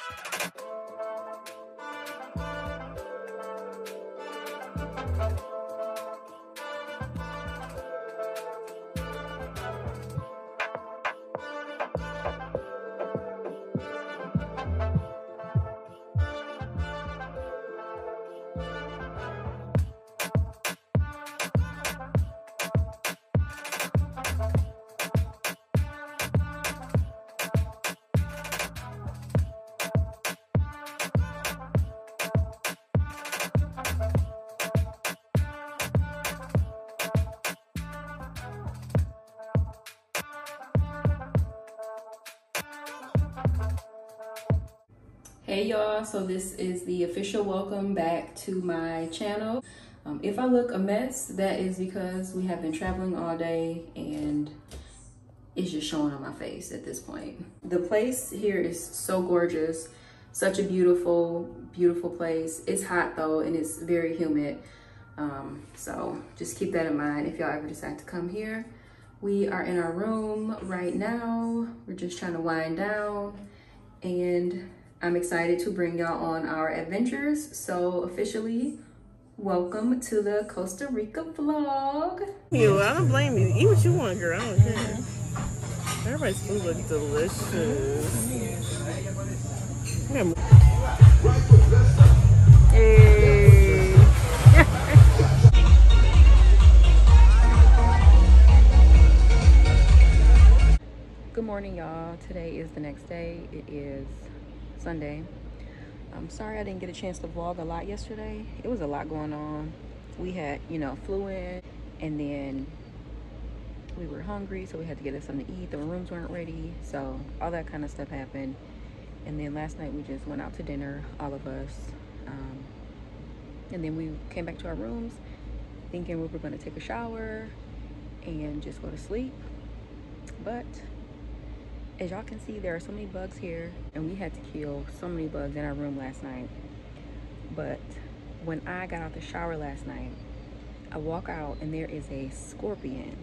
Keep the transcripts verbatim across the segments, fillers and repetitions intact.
Hey y'all, so this is the official welcome back to my channel. Um, if I look a mess, that is because we have been traveling all day and it's just showing on my face at this point. The place here is so gorgeous, such a beautiful, beautiful place. It's hot though, and it's very humid. Um, so just keep that in mind if y'all ever decide to come here. We are in our room right now. We're just trying to wind down, and I'm excited to bring y'all on our adventures. So officially, welcome to the Costa Rica vlog. You, I don't blame you. Eat what you want, girl. I don't care. Everybody's food looks delicious. Hey. Good morning, y'all. Today is the next day. It is Sunday. I'm sorry I didn't get a chance to vlog a lot yesterday. It was a lot going on. We had, you know, flew in, and then we were hungry, so we had to get us something to eat. The rooms weren't ready, so all that kind of stuff happened. And then last night we just went out to dinner, all of us. Um, and then we came back to our rooms thinking we were going to take a shower and just go to sleep. But as y'all can see, there are so many bugs here, and we had to kill so many bugs in our room last night. But when I got out the shower last night, I walk out and there is a scorpion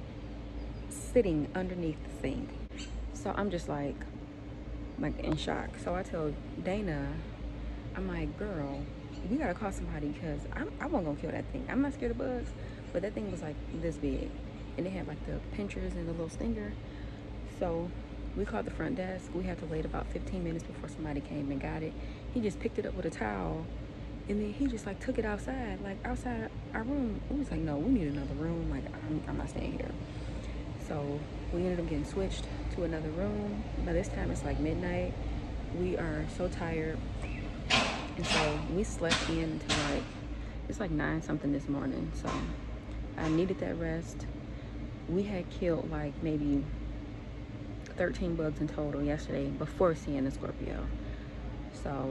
sitting underneath the sink. So I'm just like, like in shock. So I tell Dana, I'm like, girl, we gotta call somebody because I'm, I wasn't gonna kill that thing. I'm not scared of bugs, but that thing was like this big, and it had like the pinchers and the little stinger. So we called the front desk. We had to wait about fifteen minutes before somebody came and got it. He just picked it up with a towel, and then he just like took it outside, like outside our room. We was like, no, we need another room. Like, I'm, I'm not staying here. So we ended up getting switched to another room. By this time, it's like midnight. We are so tired. And so we slept in until like, it's like nine something this morning. So I needed that rest. We had killed like maybe thirteen bugs in total yesterday before seeing the Scorpio. So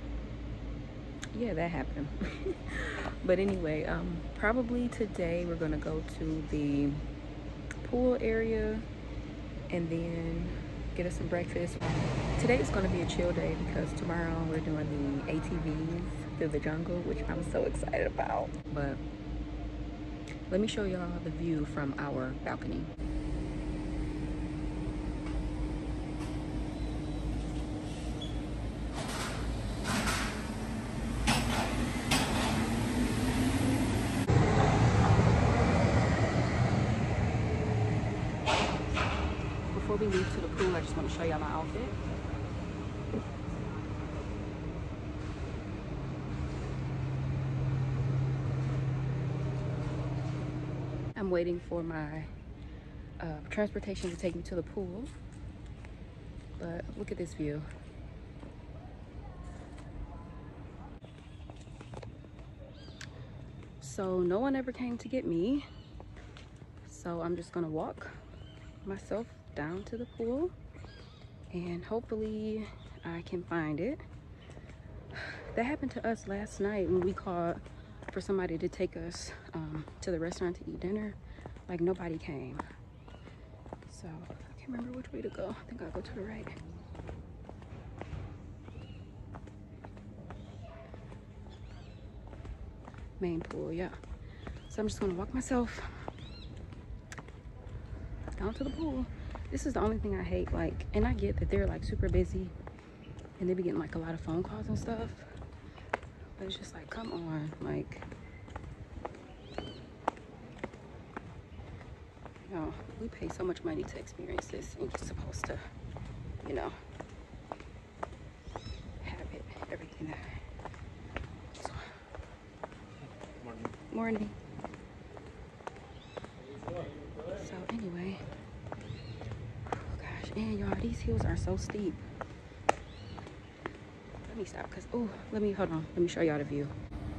yeah, that happened. But anyway, um, probably today we're gonna go to the pool area and then get us some breakfast. Today is gonna be a chill day because tomorrow we're doing the A T Vs through the jungle, which I'm so excited about. But let me show y'all the view from our balcony. Before we leave to the pool, I just want to show y'all my outfit. I'm waiting for my uh, transportation to take me to the pool. But look at this view. So no one ever came to get me. So I'm just gonna walk myself down to the pool and hopefully I can find it. That happened to us last night when we called for somebody to take us um, to the restaurant to eat dinner. Like, nobody came. So I can't remember which way to go. I think I'll go to the right. Main pool, yeah. So I'm just gonna walk myself down to the pool. This is the only thing I hate, like, and I get that they're like super busy, and they be getting like a lot of phone calls and stuff. But it's just like, come on, like, you know, we pay so much money to experience this, and you're supposed to, you know, have it, everything that. So, morning. Morning. So anyway, oh gosh, and y'all, these hills are so steep. Let me stop, cause oh, let me hold on. Let me show y'all the view.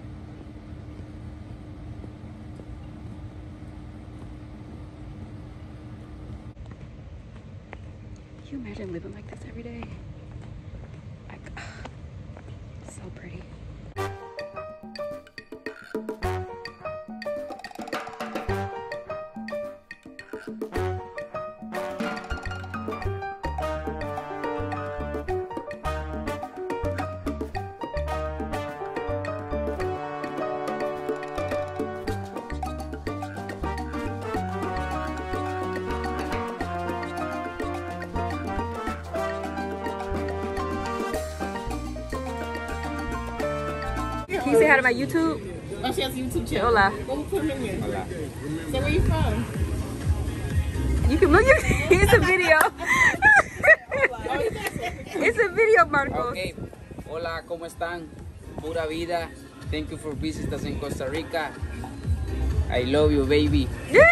Can you imagine living like this every day? Like, so pretty. Can you say hi to my YouTube? Oh, she has a YouTube channel. Hola. Well, we'll put her in here. Hola. So where you from? You can look. It's a video. It's a video, Marcos. Okay. Hola, ¿cómo están? Pura vida. Thank you for visiting us in Costa Rica. I love you, baby.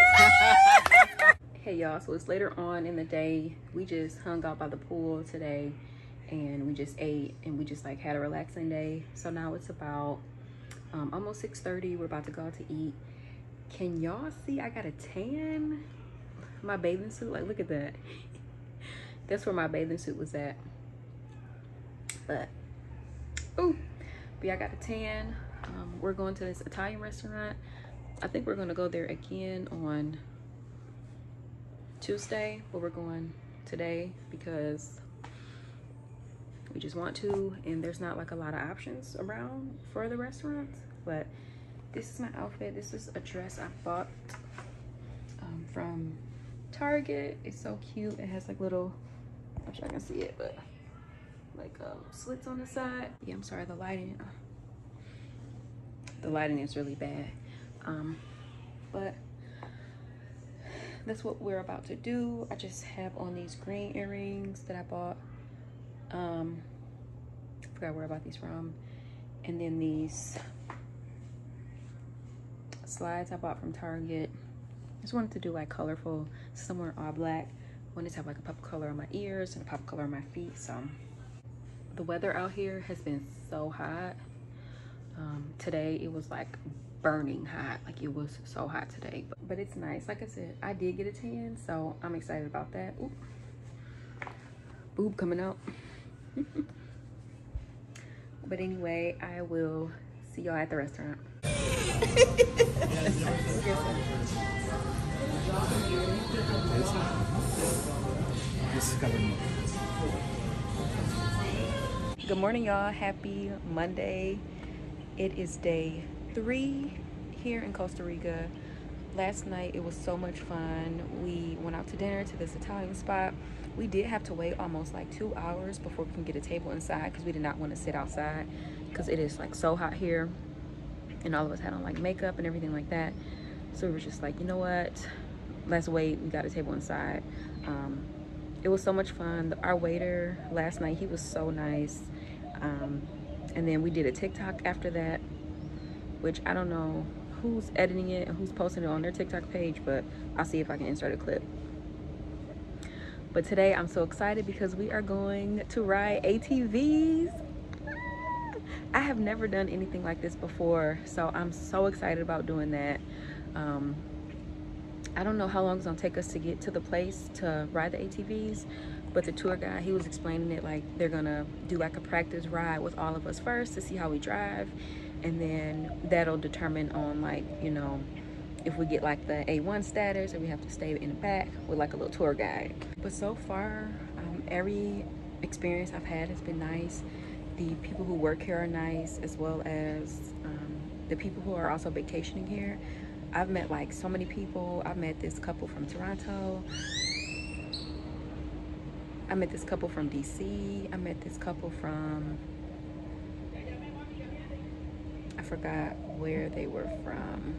Hey, y'all. So it's later on in the day. We just hung out by the pool today, and we just ate, and we just like had a relaxing day. So now it's about um, almost six thirty. We're about to go out to eat. Can y'all see I got a tan? My bathing suit, like, look at that. That's where my bathing suit was at. But ooh, but yeah, I got a tan. Um, we're going to this Italian restaurant. I think we're gonna go there again on Tuesday, but we're going today because we just want to, and there's not like a lot of options around for the restaurants. But this is my outfit. This is a dress I bought um, from Target. It's so cute. It has like little, I'm not sure I can see it, but like um, slits on the side. Yeah, I'm sorry, the lighting, the lighting is really bad. Um, but that's what we're about to do. I just have on these green earrings that I bought. Um, I forgot where I bought these from. And then these slides I bought from Target. Just wanted to do like colorful, somewhere all black. Wanted to have like a pop color on my ears and a pop color on my feet. So the weather out here has been so hot. Um, today it was like burning hot. Like it was so hot today, but, but it's nice. Like I said, I did get a tan, so I'm excited about that. Ooh. Boob coming out. But anyway, I will see y'all at the restaurant. Good morning, y'all. Happy Monday. It is day three here in Costa Rica. Last night it was so much fun. We went out to dinner to this Italian spot. We did have to wait almost like two hours before we can get a table inside because we did not want to sit outside because it is like so hot here, and all of us had on like makeup and everything like that. So we were just like, you know what, let's wait. We got a table inside. Um, it was so much fun. Our waiter last night, he was so nice. Um, and then we did a TikTok after that, which I don't know who's editing it and who's posting it on their TikTok page, but I'll see if I can insert a clip. But today I'm so excited because we are going to ride A T Vs. I have never done anything like this before, so I'm so excited about doing that. Um, I don't know how long it's gonna take us to get to the place to ride the A T Vs, but the tour guide, he was explaining it like they're gonna do like a practice ride with all of us first to see how we drive, and then that'll determine on like, you know, if we get like the A one status or we have to stay in the back with like a little tour guide. But so far, um, every experience I've had has been nice. The people who work here are nice, as well as um, the people who are also vacationing here. I've met like so many people. I've met this couple from Toronto. I met this couple from D C. I met this couple from, I forgot where they were from.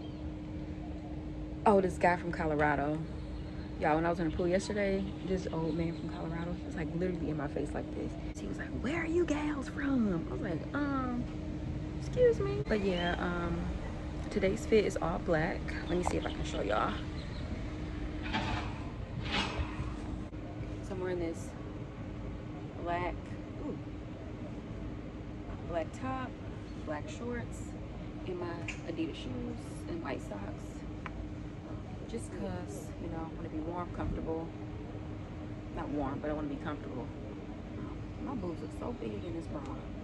Oh, this guy from Colorado. Y'all, when I was in the pool yesterday, this old man from Colorado, he was like literally in my face like this. He was like, where are you gals from? I was like, um, excuse me. But yeah, um, today's fit is all black. Let me see if I can show y'all. So I'm wearing this black, ooh, black top, black shorts, and my Adidas shoes and white socks. Just cause, you know, I want to be warm, comfortable. Not warm, but I want to be comfortable. My boobs look so big in this bra.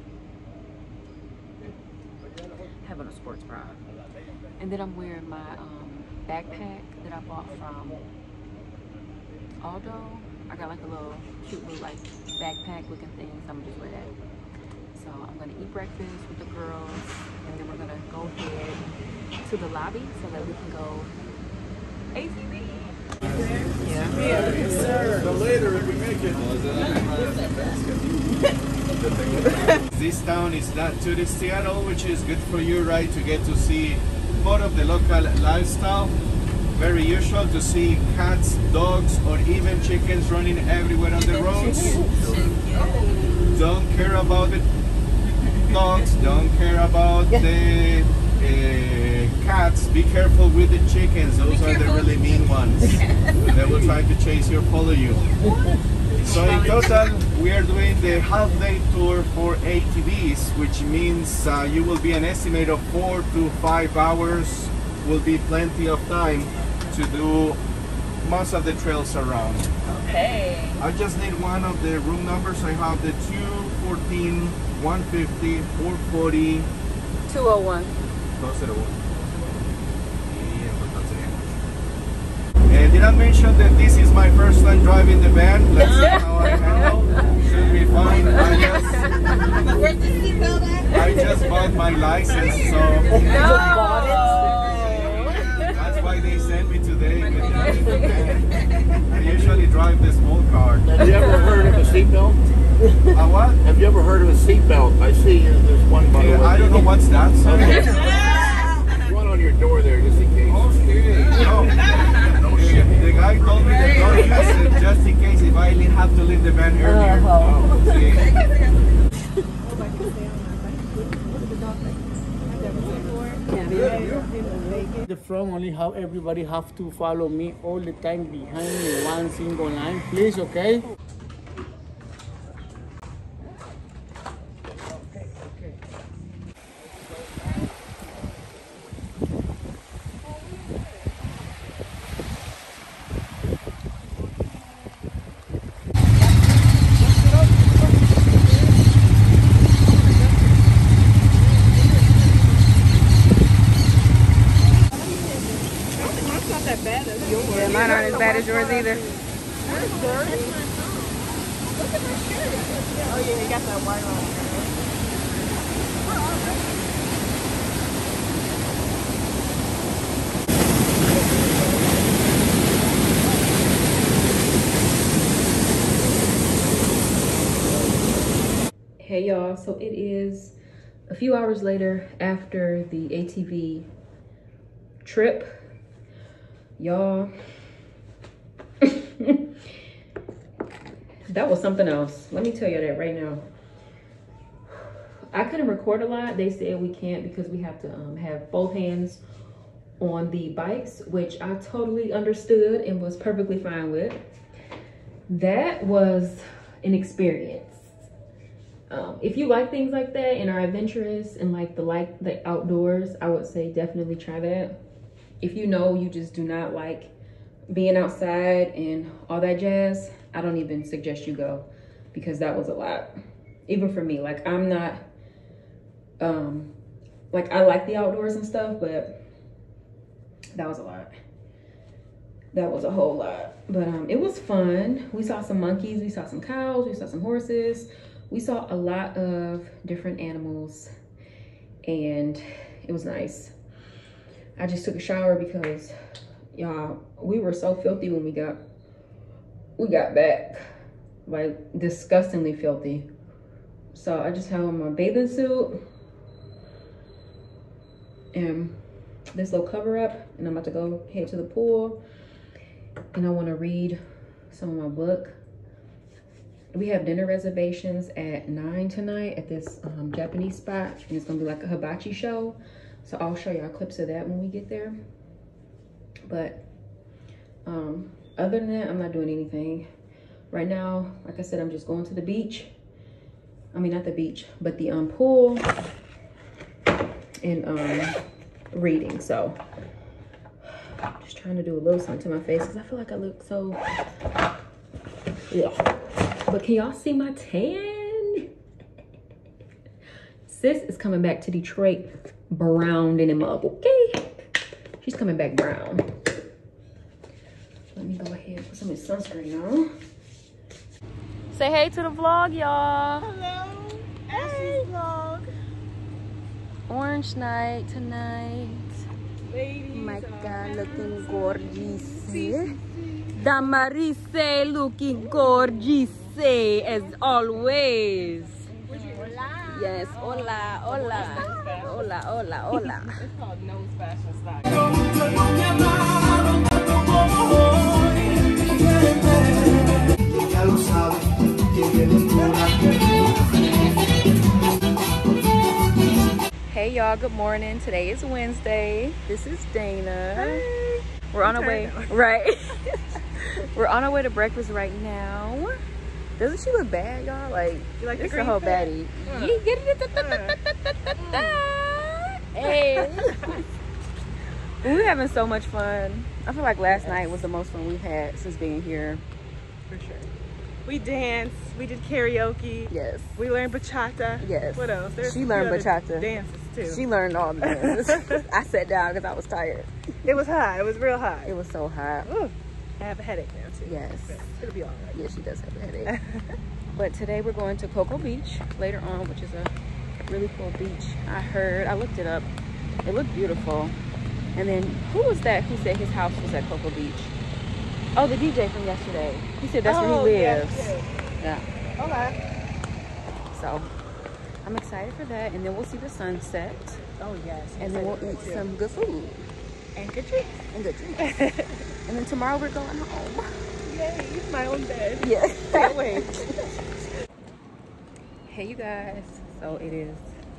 Having a sports bra. And then I'm wearing my um, backpack that I bought from Aldo. I got like a little cute little like backpack looking thing, so I'm gonna just wear that. So I'm gonna eat breakfast with the girls, and then we're gonna go ahead to the lobby so that we can go A T V. Yeah. Yes, sir. The later we make it. This town is not touristy at all, which is good for you, right? To get to see more of the local lifestyle. Very usual to see cats, dogs, or even chickens running everywhere on the roads. Don't care about the dogs, don't care about the uh, cats. Be careful with the chickens, those are the really mean ones. They will try to chase you or follow you. So in total, we are doing the half day tour for A T Vs, which means uh, you will be an estimate of four to five hours. Will be plenty of time to do most of the trails around. Okay. I just need one of the room numbers. I have the two fourteen, one fifty, four forty. two oh one. And did I mention that this is my first time driving the van? Let's see how I handle. Should be fine. I just, I just bought my license, so that's why they sent me today. I usually drive the small car. Have you ever heard of a seatbelt? A what? Have you ever heard of a seatbelt? I see there's one by the Yeah, way. I don't know what's that. So. Okay. There's one on your door there just in case. Okay. No. The, the guy told me that don't use it just in case if I have to leave the van earlier. Oh, okay. The front only have everybody have to follow me all the time behind in one single line, please, okay? Yeah, mine aren't as bad as yours either. Oh yeah, you got that white on. Hey y'all, so it is a few hours later after the A T V trip. Y'all, that was something else. Let me tell you that right now. I couldn't record a lot. They said we can't because we have to um, have both hands on the bikes, which I totally understood and was perfectly fine with. That was an experience. Um, if you like things like that and are adventurous and like the like the outdoors, I would say definitely try that. If you know you just do not like being outside and all that jazz, I don't even suggest you go because that was a lot. Even for me, like I'm not, um, like I like the outdoors and stuff, but that was a lot. That was a whole lot, but um, it was fun. We saw some monkeys, we saw some cows, we saw some horses. We saw a lot of different animals and it was nice. I just took a shower because y'all, we were so filthy when we got we got back. like disgustingly filthy. So I just have on my bathing suit and this little cover up, and I'm about to go head to the pool, and I want to read some of my book. We have dinner reservations at nine tonight at this um, Japanese spot, and it's gonna be like a hibachi show. So I'll show y'all clips of that when we get there. But um, other than that, I'm not doing anything right now. Like I said, I'm just going to the beach. I mean, not the beach, but the um, pool, and um, reading. So I'm just trying to do a little something to my face because I feel like I look so, yeah. But can y'all see my tan? Sis is coming back to Detroit brown in him up, okay? She's coming back brown. Let me go ahead and put some of this sunscreen on. Say hey to the vlog, y'all. Hello. Hey. Vlog. Orange night tonight. Ladies. My God, looking gorgeous. Damarise looking gorgeous as always. Hola. Yes, hola, hola. Hola, hola, hola. It's called Nose Fashion Style. Hey y'all, good morning. Today is Wednesday. This is Dana. Hey. We're on our way, right? We're on our way to breakfast right now. Doesn't she look bad, y'all? Like, You like the it's a green whole fit? baddie. Uh. Yeah, get it. Hey. We're having so much fun. I feel like last night was the most fun we've had since being here. For sure. We danced. We did karaoke. Yes. We learned bachata. Yes. What else? There's She a few learned other bachata. dances too. She learned all the dances. I sat down because I was tired. It was hot. It was real hot. It was so hot. Ooh, I have a headache now too. Yes. But it'll be all right. Yeah, she does have a headache. But today we're going to Cocoa Beach later on, which is a really cool beach. I heard, I looked it up. It looked beautiful. And then who was that who said his house was at Cocoa Beach? Oh, the D J from yesterday. He said that's Oh, where he yes, lives. yes. Yeah. Okay. So I'm excited for that. And then we'll see the sunset. Oh yes. And then we'll eat some good food. And good drinks. And good drinks. And then tomorrow we're going home. Yay! My own bed. Yeah. Can't wait. Hey you guys, so it is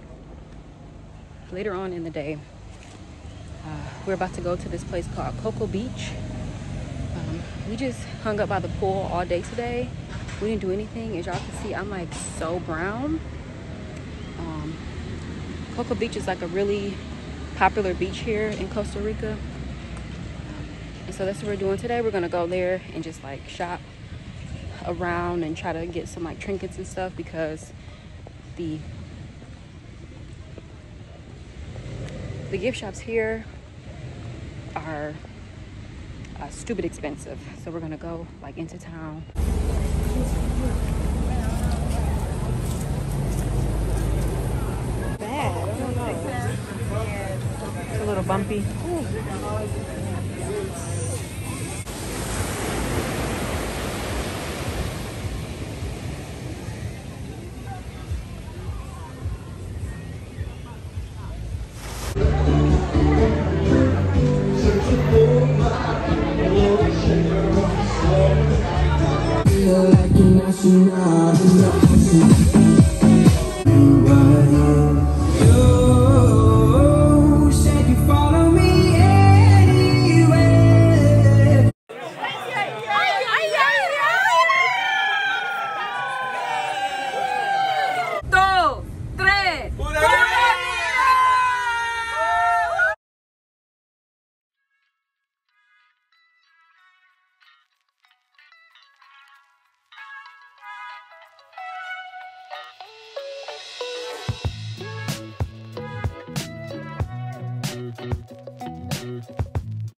later on in the day. Uh, we're about to go to this place called Cocoa Beach. Um, we just hung up by the pool all day today. We didn't do anything. As y'all can see, I'm like so brown. Um, Cocoa Beach is like a really popular beach here in Costa Rica. And so that's what we're doing today. We're gonna go there and just like shop around and try to get some like trinkets and stuff because the the gift shops here are uh, stupid expensive. So we're gonna go like into town. Bad. I don't know. It's a little bumpy. Like